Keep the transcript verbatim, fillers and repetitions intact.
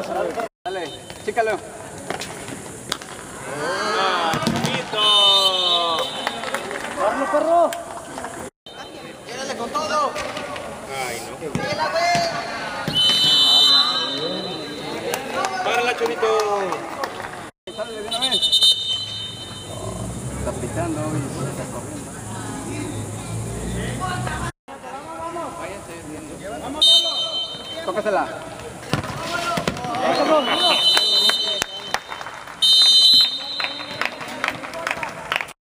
Dale, chícalo. ¡Ah, chiquito! ¡Perro, perro! ¡Quédale con todo! Ay, no. ¡Síguela, güey! ¡Párala, Chonito! Sale de una vez. Está pitando y se está corriendo. Váyanse viendo. Tócasela.